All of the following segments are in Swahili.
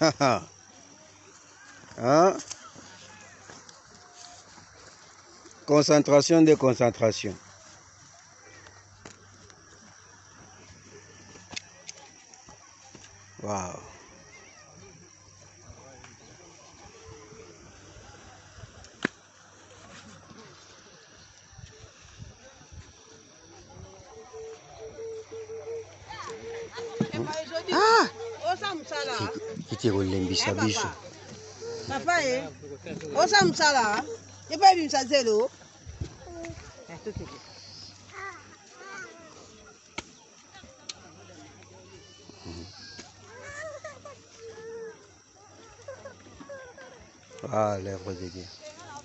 Hein? Concentration de concentration. Wow. Ah! Iti rolembisa biso. Papa osa msala. Yepa bimsa zelo. Ah, l'œuvre de Dieu.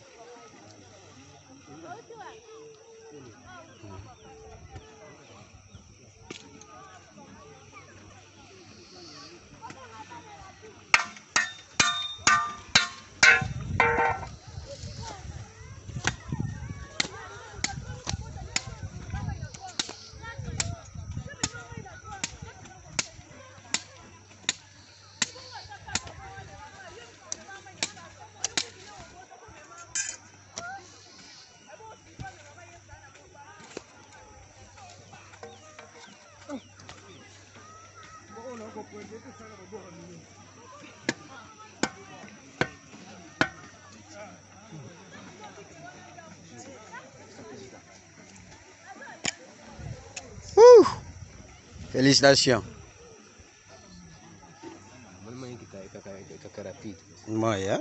Félicitations. Moi, hein?